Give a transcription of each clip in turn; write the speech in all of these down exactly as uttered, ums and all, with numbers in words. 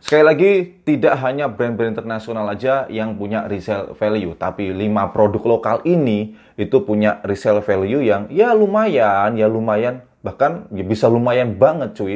Sekali lagi, tidak hanya brand-brand internasional aja yang punya resale value, tapi lima produk lokal ini itu punya resale value yang ya lumayan, ya lumayan, bahkan ya bisa lumayan banget cuy.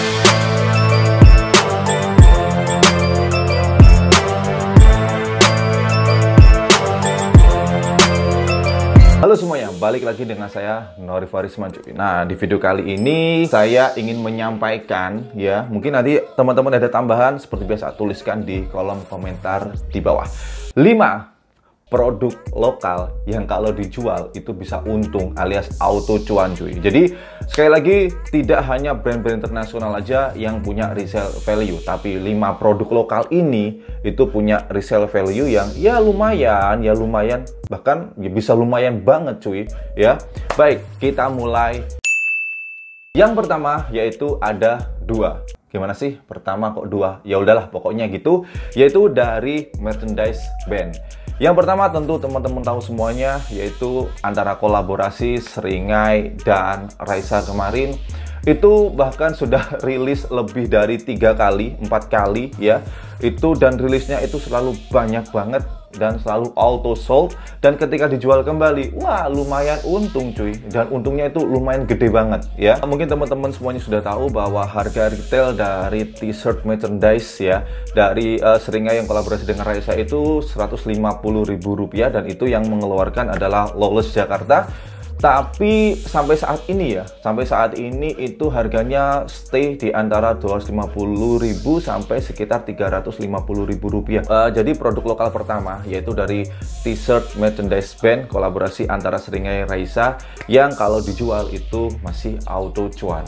Halo semuanya, balik lagi dengan saya Nori Farisman cuy. Nah, di video kali ini saya ingin menyampaikan ya, mungkin nanti teman-teman ada tambahan seperti biasa tuliskan di kolom komentar di bawah. lima produk lokal yang kalau dijual itu bisa untung alias auto cuan cuy. Jadi sekali lagi, tidak hanya brand-brand internasional aja yang punya resale value, tapi lima produk lokal ini itu punya resale value yang ya lumayan, ya lumayan, bahkan ya bisa lumayan banget cuy ya. Baik, kita mulai. Yang pertama yaitu ada dua. Gimana sih? Pertama kok dua? Ya udahlah, pokoknya gitu. Yaitu dari merchandise band. Yang pertama tentu teman-teman tahu semuanya, yaitu antara kolaborasi Seringai dan Raisa kemarin. Itu bahkan sudah rilis lebih dari tiga kali, empat kali ya. Itu dan rilisnya itu selalu banyak banget dan selalu auto sold, dan ketika dijual kembali, wah lumayan untung cuy, dan untungnya itu lumayan gede banget ya. Mungkin teman-teman semuanya sudah tahu bahwa harga retail dari t-shirt merchandise ya dari uh, Seringai yang kolaborasi dengan Raisa itu seratus lima puluh ribu rupiah, dan itu yang mengeluarkan adalah Lawless Jakarta. Tapi sampai saat ini ya, sampai saat ini itu harganya stay di antara dua ratus lima puluh ribu sampai sekitar tiga ratus lima puluh ribu rupiah. Uh, jadi produk lokal pertama yaitu dari t-shirt merchandise band kolaborasi antara Seringai Raisa yang kalau dijual itu masih auto cuan.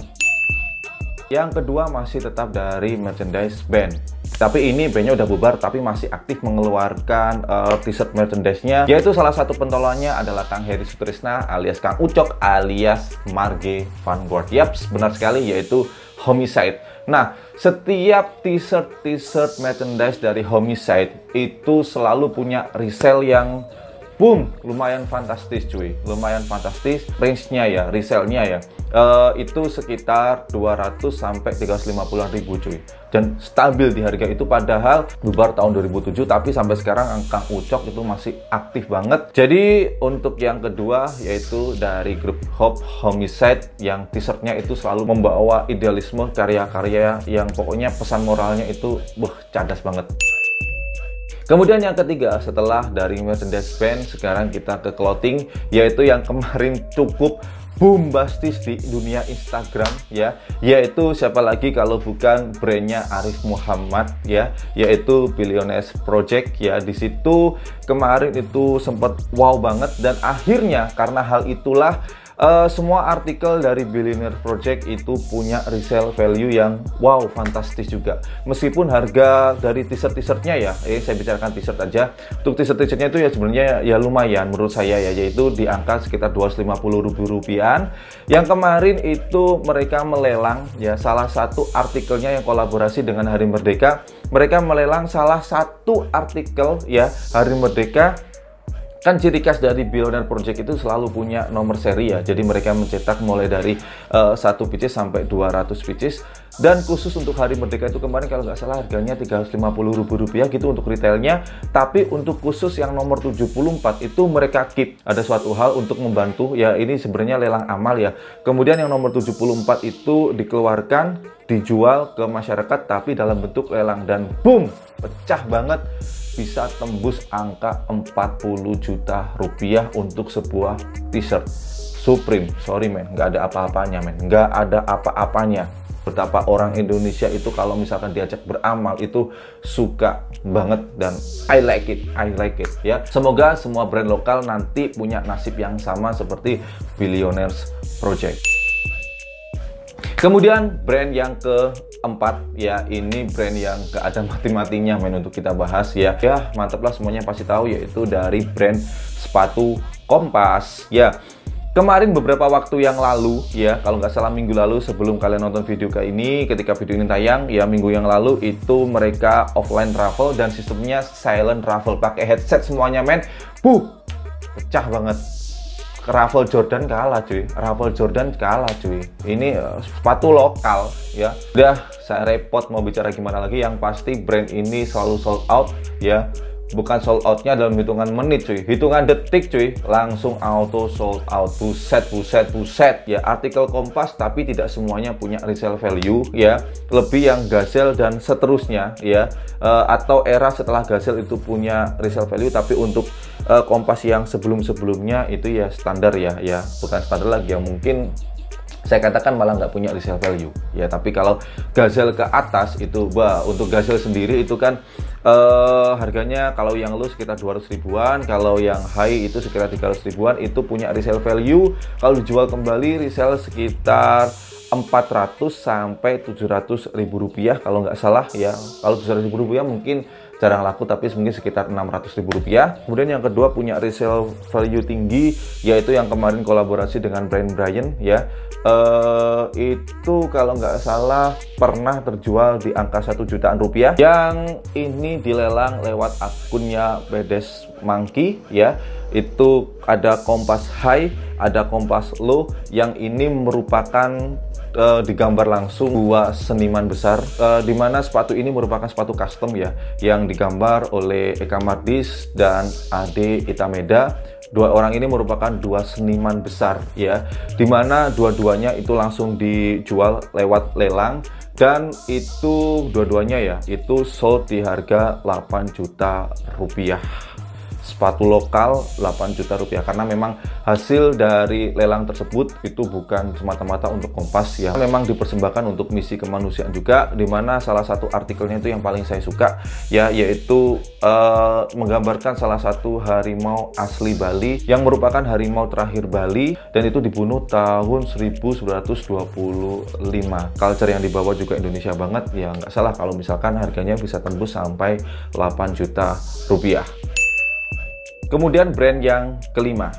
Yang kedua masih tetap dari merchandise band, tapi ini bandnya udah bubar tapi masih aktif mengeluarkan uh, t-shirt merchandise-nya, yaitu salah satu pentolannya adalah Kang Heri Sutrisna alias Kang Ucok alias Marge Vanguard. Yaps, benar sekali, yaitu Homicide. Nah, setiap t-shirt t-shirt merchandise dari Homicide itu selalu punya resale yang boom, lumayan fantastis cuy, lumayan fantastis. Range-nya ya, resale-nya ya, uh, itu sekitar dua ratus sampai tiga ratus lima puluh ribu cuy, dan stabil di harga itu. Padahal bubar tahun dua ribu tujuh, tapi sampai sekarang Kang Ucok itu masih aktif banget. Jadi untuk yang kedua yaitu dari grup Hope Homicide, yang t-shirtnya itu selalu membawa idealisme, karya-karya yang pokoknya pesan moralnya itu buh cadas banget. Kemudian yang ketiga setelah dari merchandise band, sekarang kita ke clothing, yaitu yang kemarin cukup bombastis di dunia Instagram ya, yaitu siapa lagi kalau bukan brandnya Arif Muhammad ya, yaitu Billionaires Project ya. Di situ kemarin itu sempat wow banget, dan akhirnya karena hal itulah Uh, semua artikel dari Billionaires Project itu punya resale value yang wow, fantastis juga. Meskipun harga dari t-shirt t-shirtnya ya, eh saya bicarakan t-shirt aja. Untuk t-shirt t-shirtnya itu ya sebenarnya ya lumayan menurut saya ya, yaitu di angka sekitar dua ratus lima puluh ribu rupiah. Yang kemarin itu mereka melelang ya salah satu artikelnya yang kolaborasi dengan Hari Merdeka. Mereka melelang salah satu artikel ya Hari Merdeka. Kan ciri khas dari Billionaires Project itu selalu punya nomor seri ya. Jadi mereka mencetak mulai dari uh, satu pieces sampai dua ratus pieces. Dan khusus untuk Hari Merdeka itu kemarin kalau nggak salah harganya tiga ratus lima puluh ribu rupiah gitu untuk retailnya. Tapi untuk khusus yang nomor tujuh puluh empat itu mereka keep. Ada suatu hal untuk membantu ya, ini sebenarnya lelang amal ya. Kemudian yang nomor tujuh puluh empat itu dikeluarkan, dijual ke masyarakat tapi dalam bentuk lelang, dan boom, pecah banget. Bisa tembus angka empat puluh juta rupiah untuk sebuah t-shirt Supreme. Sorry men, nggak ada apa-apanya men, nggak ada apa-apanya. Betapa orang Indonesia itu kalau misalkan diajak beramal itu suka banget, dan I like it, I like it ya. Semoga semua brand lokal nanti punya nasib yang sama seperti Billionaires Project. Kemudian brand yang keempat ya, ini brand yang gak ada mati-matinya men untuk kita bahas ya. Ya mantap lah, semuanya pasti tahu, yaitu dari brand sepatu Kompas ya. Kemarin beberapa waktu yang lalu ya, kalau nggak salah minggu lalu sebelum kalian nonton video kayak ini, ketika video ini tayang ya minggu yang lalu, itu mereka offline travel dan sistemnya silent travel, pakai headset semuanya men. Puh, pecah banget. Rafal Jordan kalah cuy, Rafal Jordan kalah cuy. Ini uh, sepatu lokal ya. Udah saya repot mau bicara gimana lagi, yang pasti brand ini selalu sold out ya. Bukan sold outnya dalam hitungan menit cuy, hitungan detik cuy, langsung auto sold out. Buset, buset, buset ya. Artikel Kompas, tapi tidak semuanya punya resale value ya. Lebih yang Gazelle dan seterusnya ya, uh, atau era setelah Gazelle itu punya resale value, tapi untuk uh, Kompas yang sebelum-sebelumnya itu ya standar ya, ya bukan standar lagi, yang mungkin saya katakan malah nggak punya resale value ya. Tapi kalau Gazelle ke atas itu, bah, untuk Gazelle sendiri itu kan Uh, harganya kalau yang low sekitar dua ratus ribuan, kalau yang high itu sekitar tiga ratus ribuan, itu punya resale value. Kalau dijual kembali resale sekitar empat ratus sampai tujuh ratus ribu rupiah kalau nggak salah ya. Kalau tujuh ratus ribu rupiah mungkin jarang laku, tapi mungkin sekitar enam ratus ribu rupiah. Kemudian yang kedua punya resale value tinggi, yaitu yang kemarin kolaborasi dengan brand Brian ya. Uh, itu kalau nggak salah pernah terjual di angka satu jutaan rupiah. Yang ini dilelang lewat akunnya Bedes Monkey ya. Itu ada Kompas High, ada Kompas Low. Yang ini merupakan Uh, digambar langsung dua seniman besar, uh, di mana sepatu ini merupakan sepatu custom ya, yang digambar oleh Eka Mardis dan Ade Itameda. Dua orang ini merupakan dua seniman besar ya, dimana dua-duanya itu langsung dijual lewat lelang, dan itu dua-duanya ya itu sold di harga delapan juta rupiah. Sepatu lokal delapan juta rupiah, karena memang hasil dari lelang tersebut itu bukan semata-mata untuk Kompas ya, memang dipersembahkan untuk misi kemanusiaan juga, dimana salah satu artikelnya itu yang paling saya suka ya, yaitu uh, menggambarkan salah satu harimau asli Bali yang merupakan harimau terakhir Bali, dan itu dibunuh tahun seribu sembilan ratus dua puluh lima. Culture yang dibawa juga Indonesia banget ya, nggak salah kalau misalkan harganya bisa tembus sampai delapan juta rupiah. Kemudian brand yang kelima,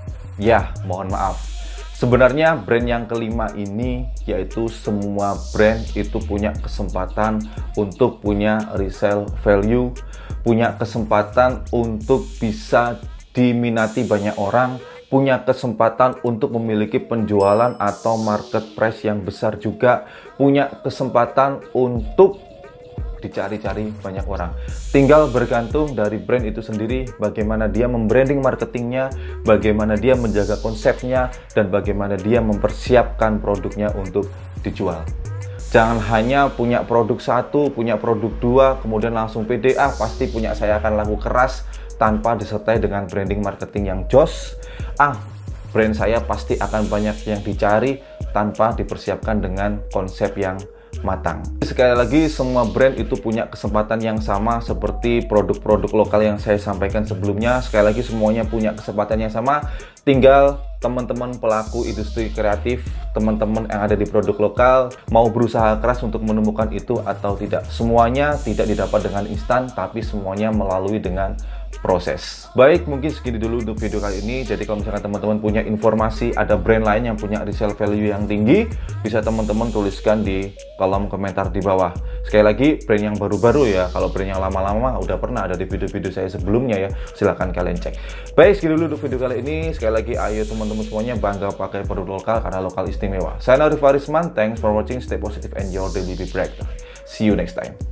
ya mohon maaf, sebenarnya brand yang kelima ini yaitu semua brand itu punya kesempatan untuk punya resale value, punya kesempatan untuk bisa diminati banyak orang, punya kesempatan untuk memiliki penjualan atau market price yang besar juga, punya kesempatan untuk dicari-cari banyak orang. Tinggal bergantung dari brand itu sendiri, bagaimana dia membranding marketingnya, bagaimana dia menjaga konsepnya, dan bagaimana dia mempersiapkan produknya untuk dijual. Jangan hanya punya produk satu, punya produk dua, kemudian langsung pede, ah pasti punya saya akan laku keras, tanpa disertai dengan branding marketing yang jos. Ah, brand saya pasti akan banyak yang dicari, tanpa dipersiapkan dengan konsep yang matang. Sekali lagi, semua brand itu punya kesempatan yang sama seperti produk-produk lokal yang saya sampaikan sebelumnya. Sekali lagi, semuanya punya kesempatan yang sama. Tinggal teman-teman pelaku industri kreatif, teman-teman yang ada di produk lokal, mau berusaha keras untuk menemukan itu atau tidak. Semuanya tidak didapat dengan instan, tapi semuanya melalui dengan proses. Baik, mungkin segini dulu untuk video kali ini. Jadi kalau misalkan teman-teman punya informasi ada brand lain yang punya resale value yang tinggi, bisa teman-teman tuliskan di kolom komentar di bawah. Sekali lagi, brand yang baru-baru ya. Kalau brand yang lama-lama udah pernah ada di video-video saya sebelumnya ya, silahkan kalian cek. Baik, segini dulu untuk video kali ini. Sekali lagi, ayo teman-teman semuanya bangga pakai produk lokal, karena lokal istimewa. Saya Norif Warisman, thanks for watching, stay positive and your daily breakthrough. See you next time.